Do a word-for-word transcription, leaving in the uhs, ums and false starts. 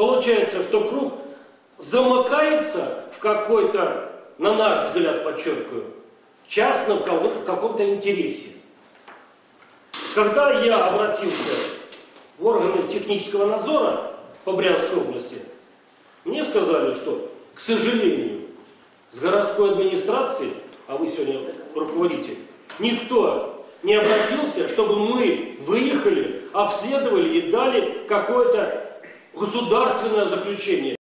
Получается, что круг замыкается в какой-то, на наш взгляд, подчеркиваю, частном каком-то интересе. Когда я обратился в органы технического надзора по Брянской области, мне сказали, что, к сожалению, с городской администрацией, а вы сегодня руководитель, никто не обратился, чтобы мы выехали, обследовали и дали какое-то государственное заключение.